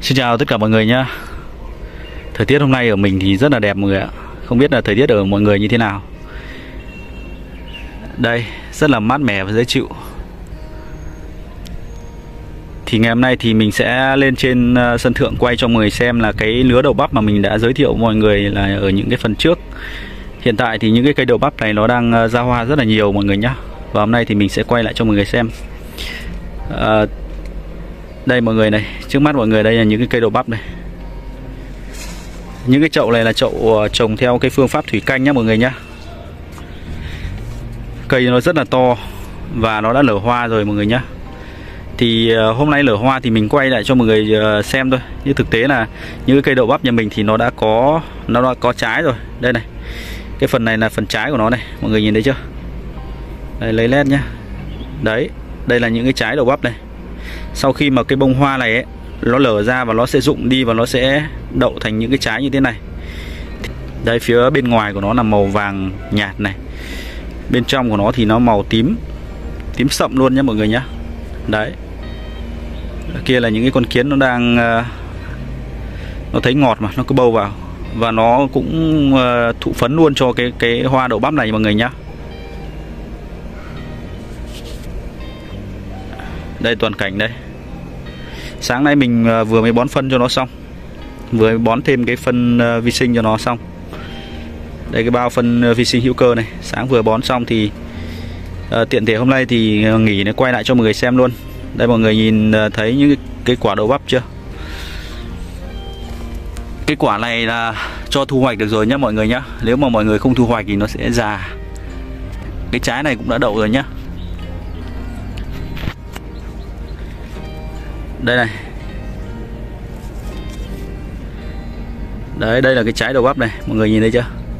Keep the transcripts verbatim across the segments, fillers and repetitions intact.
Xin chào tất cả mọi người nhé. Thời tiết hôm nay ở mình thì rất là đẹp mọi người ạ. Không biết là thời tiết ở mọi người như thế nào. Đây, rất là mát mẻ và dễ chịu. Thì ngày hôm nay thì mình sẽ lên trên sân thượng quay cho mọi người xem là cái lứa đậu bắp mà mình đã giới thiệu mọi người là ở những cái phần trước. Hiện tại thì những cái cây đậu bắp này nó đang ra hoa rất là nhiều mọi người nhé. Và hôm nay thì mình sẽ quay lại cho mọi người xem. à, Đây mọi người này, trước mắt mọi người đây là những cái cây đậu bắp này. Những cái chậu này là chậu trồng theo cái phương pháp thủy canh nhé mọi người nhé. Cây nó rất là to và nó đã nở hoa rồi mọi người nhé. Thì hôm nay nở hoa thì mình quay lại cho mọi người xem thôi. Nhưng thực tế là những cái cây đậu bắp nhà mình thì nó đã có nó đã có trái rồi. Đây này, cái phần này là phần trái của nó này, mọi người nhìn thấy chưa? Đây, lấy led nhá. Đấy, đây là những cái trái đậu bắp này. Sau khi mà cái bông hoa này ấy, nó lở ra và nó sẽ rụng đi và nó sẽ đậu thành những cái trái như thế này. Đây, phía bên ngoài của nó là màu vàng nhạt này, bên trong của nó thì nó màu tím, tím sậm luôn nhé mọi người nhé. Đấy, ở kia là những cái con kiến nó đang nó thấy ngọt mà nó cứ bâu vào và nó cũng thụ phấn luôn cho cái cái hoa đậu bắp này mọi người nhé. Đây toàn cảnh đây. Sáng nay mình vừa mới bón phân cho nó xong, vừa mới bón thêm cái phân vi sinh cho nó xong. Đây cái bao phân vi sinh hữu cơ này, sáng vừa bón xong thì uh, tiện thể hôm nay thì nghỉ để quay lại cho mọi người xem luôn. Đây mọi người nhìn thấy những cái, cái quả đậu bắp chưa? Cái quả này là cho thu hoạch được rồi nhé mọi người nhé. Nếu mà mọi người không thu hoạch thì nó sẽ già. Cái trái này cũng đã đậu rồi nhé. Đây này. Đấy, đây là cái trái đậu bắp này, mọi người nhìn thấy chưa?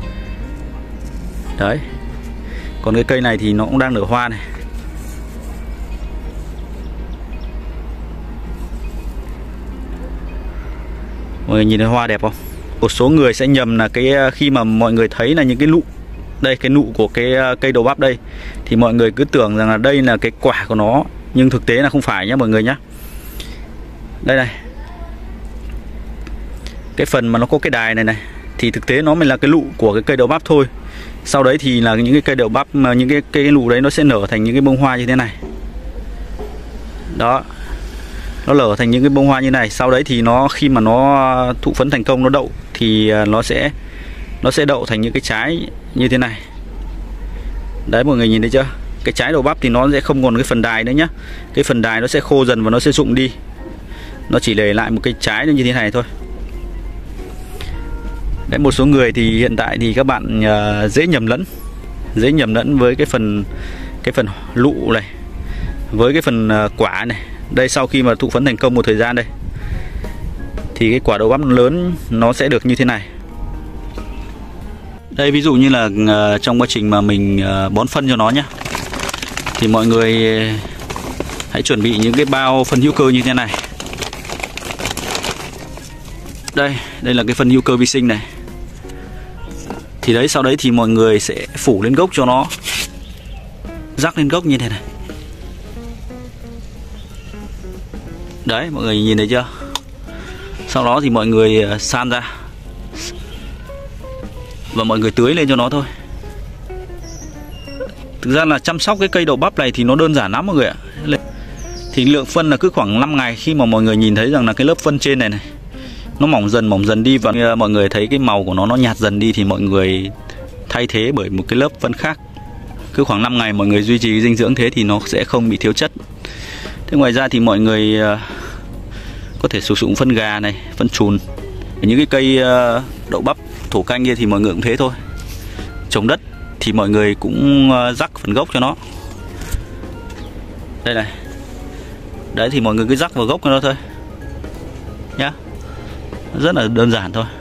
Đấy. Còn cái cây này thì nó cũng đang nở hoa này. Mọi người nhìn thấy hoa đẹp không? Một số người sẽ nhầm là cái khi mà mọi người thấy là những cái nụ, đây cái nụ của cái cây đậu bắp đây, thì mọi người cứ tưởng rằng là đây là cái quả của nó, nhưng thực tế là không phải nhé mọi người nhé. Đây này, cái phần mà nó có cái đài này này thì thực tế nó mới là cái lụ của cái cây đậu bắp thôi. Sau đấy thì là những cái cây đậu bắp, mà những cái cây lụ đấy nó sẽ nở thành những cái bông hoa như thế này. Đó, nó nở thành những cái bông hoa như này. Sau đấy thì nó khi mà nó thụ phấn thành công, nó đậu thì nó sẽ nó sẽ đậu thành những cái trái như thế này. Đấy mọi người nhìn thấy chưa? Cái trái đậu bắp thì nó sẽ không còn cái phần đài nữa nhá. Cái phần đài nó sẽ khô dần và nó sẽ rụng đi. Nó chỉ để lại một cái trái như thế này thôi. Đấy, một số người thì hiện tại thì các bạn uh, dễ nhầm lẫn, dễ nhầm lẫn với cái phần cái phần lụ này với cái phần uh, quả này. Đây, sau khi mà thụ phấn thành công một thời gian đây thì cái quả đậu bắp lớn nó sẽ được như thế này. Đây, ví dụ như là uh, trong quá trình mà mình uh, bón phân cho nó nhé, thì mọi người hãy chuẩn bị những cái bao phân hữu cơ như thế này. Đây, đây là cái phân hữu cơ vi sinh này. Thì đấy, sau đấy thì mọi người sẽ phủ lên gốc cho nó, rắc lên gốc như thế này. Đấy, mọi người nhìn thấy chưa? Sau đó thì mọi người san ra và mọi người tưới lên cho nó thôi. Thực ra là chăm sóc cái cây đậu bắp này thì nó đơn giản lắm mọi người ạ. Thì lượng phân là cứ khoảng năm ngày, khi mà mọi người nhìn thấy rằng là cái lớp phân trên này này nó mỏng dần mỏng dần đi và mọi người thấy cái màu của nó nó nhạt dần đi thì mọi người thay thế bởi một cái lớp phân khác. Cứ khoảng năm ngày mọi người duy trì dinh dưỡng thế thì nó sẽ không bị thiếu chất. Thế ngoài ra thì mọi người có thể sử dụng phân gà này, phân trùn. Những cái cây đậu bắp thổ canh kia thì mọi người cũng thế thôi. Trồng đất thì mọi người cũng rắc phần gốc cho nó. Đây này. Đấy, thì mọi người cứ rắc vào gốc cho nó thôi nhá. Rất là đơn giản thôi.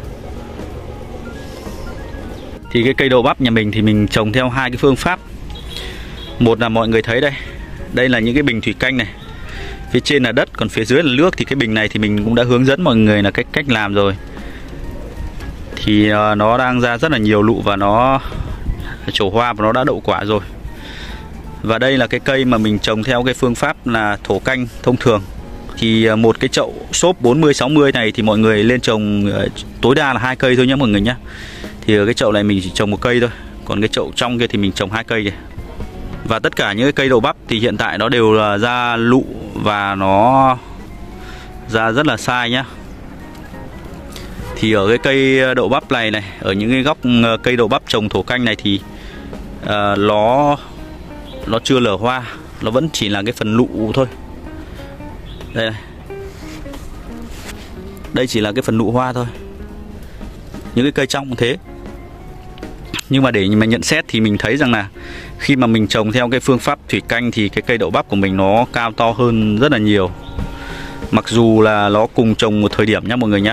Thì cái cây đậu bắp nhà mình thì mình trồng theo hai cái phương pháp. Một là mọi người thấy đây, đây là những cái bình thủy canh này, phía trên là đất còn phía dưới là nước. Thì cái bình này thì mình cũng đã hướng dẫn mọi người là cách cách làm rồi. Thì uh, nó đang ra rất là nhiều lụ và nó trổ hoa và nó đã đậu quả rồi. Và đây là cái cây mà mình trồng theo cái phương pháp là thổ canh thông thường. thì một cái chậu xốp bốn mươi sáu mươi này thì mọi người lên trồng tối đa là hai cây thôi nhé mọi người nhé. Thì ở cái chậu này mình chỉ trồng một cây thôi, còn cái chậu trong kia thì mình trồng hai cây này. Và tất cả những cái cây đậu bắp thì hiện tại nó đều là ra lụ và nó ra rất là sai nhá. Thì ở cái cây đậu bắp này này, ở những cái góc cây đậu bắp trồng thổ canh này thì uh, nó nó chưa lở hoa, nó vẫn chỉ là cái phần lụ thôi. Đây này. Đây chỉ là cái phần lụ hoa thôi. Những cái cây trong cũng thế. Nhưng mà để mà nhận xét thì mình thấy rằng là khi mà mình trồng theo cái phương pháp thủy canh thì cái cây đậu bắp của mình nó cao to hơn rất là nhiều. Mặc dù là nó cùng trồng một thời điểm nhá mọi người nhá.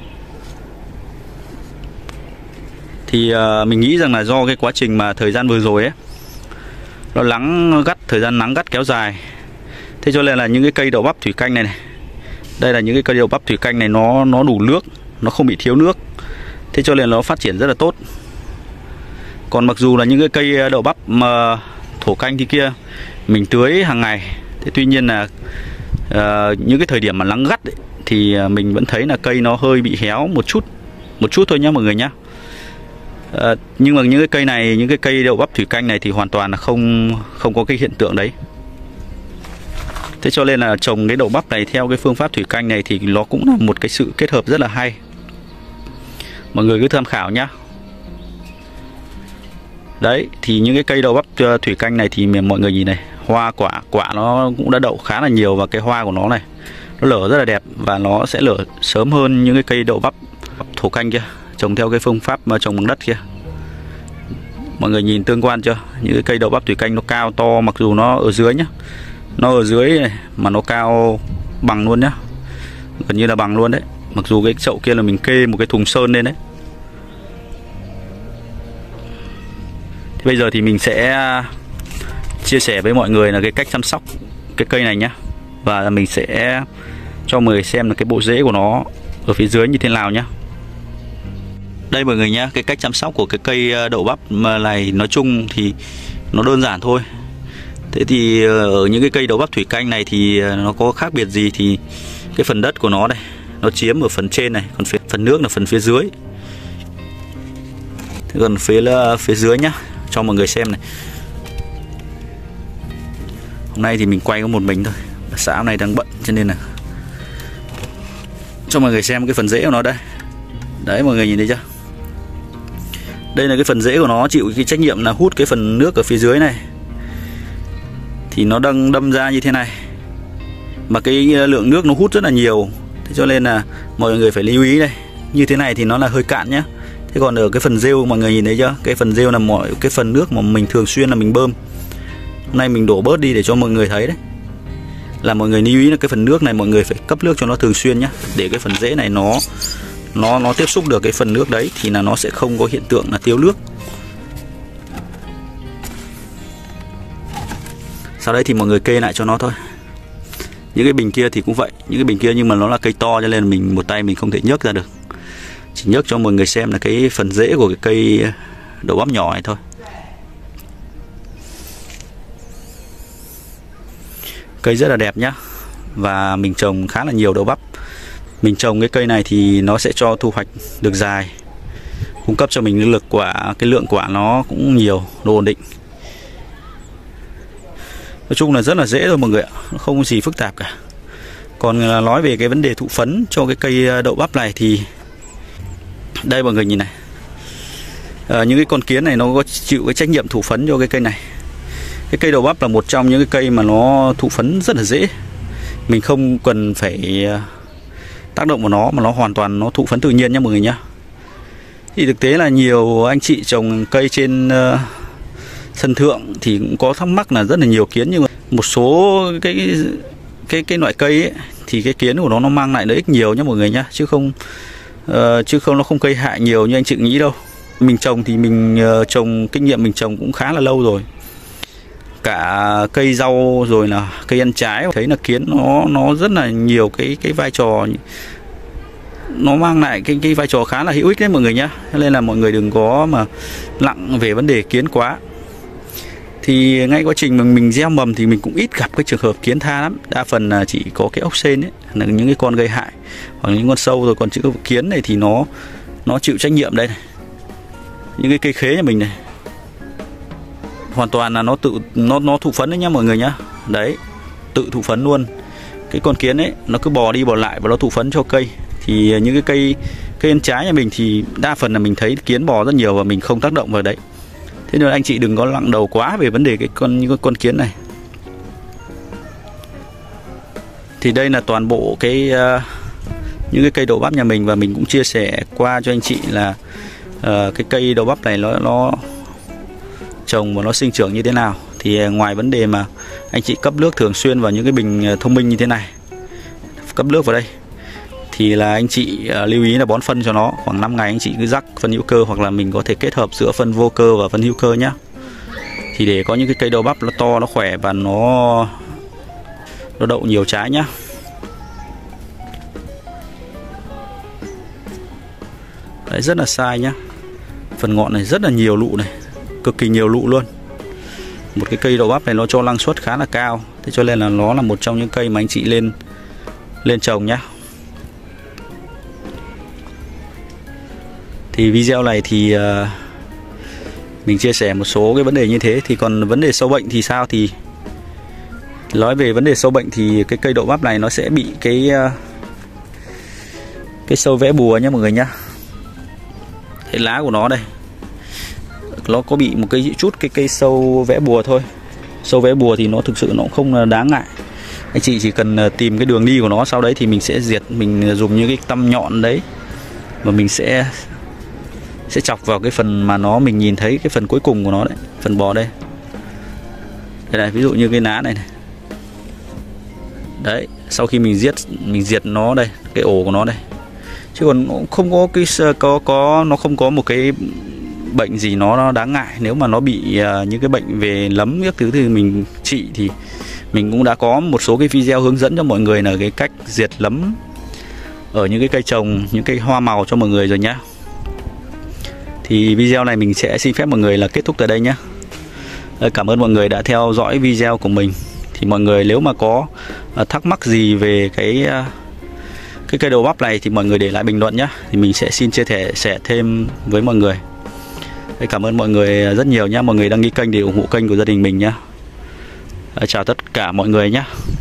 Thì uh, mình nghĩ rằng là do cái quá trình mà thời gian vừa rồi ấy, nó nắng gắt, thời gian nắng gắt kéo dài. Thế cho nên là những cái cây đậu bắp thủy canh này này, đây là những cái cây đậu bắp thủy canh này nó nó đủ nước, nó không bị thiếu nước. Thế cho nên nó phát triển rất là tốt. Còn mặc dù là những cái cây đậu bắp mà thổ canh thì kia mình tưới hàng ngày, thế tuy nhiên là uh, những cái thời điểm mà nắng gắt ấy, thì mình vẫn thấy là cây nó hơi bị héo một chút, một chút thôi nhá mọi người nhá. Uh, nhưng mà những cái cây này, những cái cây đậu bắp thủy canh này thì hoàn toàn là không không có cái hiện tượng đấy. Thế cho nên là trồng cái đậu bắp này theo cái phương pháp thủy canh này thì nó cũng là một cái sự kết hợp rất là hay. Mọi người cứ tham khảo nhá. Đấy, thì những cái cây đậu bắp thủy canh này thì mọi người nhìn này, hoa quả, quả nó cũng đã đậu khá là nhiều. Và cái hoa của nó này, nó lở rất là đẹp. Và nó sẽ lở sớm hơn những cái cây đậu bắp thổ canh kia, trồng theo cái phương pháp mà trồng bằng đất kia. Mọi người nhìn tương quan chưa? Những cái cây đậu bắp thủy canh nó cao to, mặc dù nó ở dưới nhá, nó ở dưới này, mà nó cao bằng luôn nhá, gần như là bằng luôn đấy. Mặc dù cái chậu kia là mình kê một cái thùng sơn lên đấy. Thì bây giờ thì mình sẽ chia sẻ với mọi người là cái cách chăm sóc cái cây này nhá. Và mình sẽ cho mọi người xem là cái bộ rễ của nó ở phía dưới như thế nào nhá. Đây mọi người nhá, cái cách chăm sóc của cái cây đậu bắp này nói chung thì nó đơn giản thôi. Thế thì ở những cái cây đậu bắp thủy canh này thì nó có khác biệt gì thì cái phần đất của nó đây, nó chiếm ở phần trên này, còn phía, phần nước là phần phía dưới. Thế còn phía phía dưới nhá, cho mọi người xem này. Hôm nay thì mình quay có một mình thôi, xã này đang bận cho nên là cho mọi người xem cái phần rễ của nó đây. Đấy mọi người nhìn thấy chưa? Đây là cái phần rễ của nó chịu cái trách nhiệm là hút cái phần nước ở phía dưới này. Thì nó đang đâm ra như thế này. Mà cái lượng nước nó hút rất là nhiều. Thế cho nên là mọi người phải lưu ý đây. Như thế này thì nó là hơi cạn nhá. Thế còn ở cái phần rêu mọi người nhìn thấy chưa? Cái phần rêu là mọi cái phần nước mà mình thường xuyên là mình bơm. Hôm nay mình đổ bớt đi để cho mọi người thấy đấy. Là mọi người lưu ý là cái phần nước này mọi người phải cấp nước cho nó thường xuyên nhá. Để cái phần rễ này nó nó nó tiếp xúc được cái phần nước đấy thì là nó sẽ không có hiện tượng là thiếu nước. Sau đấy thì mọi người kê lại cho nó thôi. Những cái bình kia thì cũng vậy, những cái bình kia nhưng mà nó là cây to cho nên mình một tay mình không thể nhấc ra được. Chỉ nhấc cho mọi người xem là cái phần rễ của cái cây đậu bắp nhỏ này thôi. Cây rất là đẹp nhá. Và mình trồng khá là nhiều đậu bắp. Mình trồng cái cây này thì nó sẽ cho thu hoạch được dài, cung cấp cho mình cái lực quả, cái lượng quả nó cũng nhiều, nó ổn định. Nói chung là rất là dễ thôi mọi người ạ, không có gì phức tạp cả. Còn nói về cái vấn đề thụ phấn cho cái cây đậu bắp này thì đây mọi người nhìn này. À, những cái con kiến này nó có chịu cái trách nhiệm thụ phấn cho cái cây này. Cái cây đậu bắp là một trong những cái cây mà nó thụ phấn rất là dễ. Mình không cần phải tác động vào nó mà nó hoàn toàn nó thụ phấn tự nhiên nhé mọi người nhá. Thì thực tế là nhiều anh chị trồng cây trên uh, sân thượng thì cũng có thắc mắc là rất là nhiều kiến, nhưng mà một số cái cái cái loại cây ấy, thì cái kiến của nó nó mang lại lợi ích nhiều nhé mọi người nhá, chứ không uh, chứ không nó không gây hại nhiều như anh chị nghĩ đâu. Mình trồng thì mình uh, trồng kinh nghiệm mình trồng cũng khá là lâu rồi. Cả cây rau rồi là cây ăn trái thấy là kiến nó nó rất là nhiều cái cái vai trò, nó mang lại cái cái vai trò khá là hữu ích đấy mọi người nhá. Cho nên là mọi người đừng có mà nặng về vấn đề kiến quá. Thì ngay quá trình mà mình gieo mầm thì mình cũng ít gặp cái trường hợp kiến tha lắm. Đa phần là chỉ có cái ốc sên ấy, là những cái con gây hại hoặc những con sâu rồi. Còn chữ kiến này thì nó nó chịu trách nhiệm đây này. Những cái cây khế nhà mình này hoàn toàn là nó tự nó nó thụ phấn đấy nhá mọi người nhá. Đấy, tự thụ phấn luôn. Cái con kiến ấy nó cứ bò đi bò lại và nó thụ phấn cho cây. Thì những cái cây cây ăn trái nhà mình thì đa phần là mình thấy kiến bò rất nhiều và mình không tác động vào đấy. Thế nên anh chị đừng có lặng đầu quá về vấn đề cái con những con kiến này. Thì đây là toàn bộ cái uh, những cái cây đậu bắp nhà mình, và mình cũng chia sẻ qua cho anh chị là uh, cái cây đậu bắp này nó nó trồng và nó sinh trưởng như thế nào. Thì ngoài vấn đề mà anh chị cấp nước thường xuyên vào những cái bình thông minh như thế này, cấp nước vào đây, thì là anh chị uh, lưu ý là bón phân cho nó khoảng năm ngày anh chị cứ rắc phân hữu cơ, hoặc là mình có thể kết hợp giữa phân vô cơ và phân hữu cơ nhá. Thì để có những cái cây đậu bắp nó to, nó khỏe và nó nó đậu nhiều trái nhá. Đấy, rất là sai nhá. Phần ngọn này rất là nhiều lụ này, cực kỳ nhiều lụ luôn. Một cái cây đậu bắp này nó cho năng suất khá là cao, thế cho nên là nó là một trong những cây mà anh chị lên lên trồng nhá. Thì video này thì uh, mình chia sẻ một số cái vấn đề như thế. Thì còn vấn đề sâu bệnh thì sao? Thì nói về vấn đề sâu bệnh thì cái cây đậu bắp này nó sẽ bị cái uh, cái sâu vẽ bùa nhá mọi người nhá. Cái lá của nó đây, nó có bị một cái chút cái cây sâu vẽ bùa thôi. Sâu vẽ bùa thì nó thực sự nó cũng không đáng ngại. Anh chị chỉ cần tìm cái đường đi của nó, sau đấy thì mình sẽ diệt, mình dùng những cái tăm nhọn đấy mà mình sẽ sẽ chọc vào cái phần mà nó mình nhìn thấy cái phần cuối cùng của nó đấy, phần bò đây. Đây này, ví dụ như cái lá này này. Đấy, sau khi mình giết mình diệt nó đây, cái ổ của nó đây. Chứ còn nó không có cái có có nó không có một cái bệnh gì nó, nó đáng ngại. Nếu mà nó bị uh, những cái bệnh về nấm các thứ thì mình trị, thì mình cũng đã có một số cái video hướng dẫn cho mọi người là cái cách diệt nấm ở những cái cây trồng, những cây hoa màu cho mọi người rồi nhá. Thì video này mình sẽ xin phép mọi người là kết thúc tại đây nhé. Cảm ơn mọi người đã theo dõi video của mình. Thì mọi người nếu mà có thắc mắc gì về cái cái cây đậu bắp này thì mọi người để lại bình luận nhé. Thì mình sẽ xin chia sẻ thêm với mọi người. Cảm ơn mọi người rất nhiều nhé. Mọi người đăng ký kênh để ủng hộ kênh của gia đình mình nhé. Chào tất cả mọi người nhé.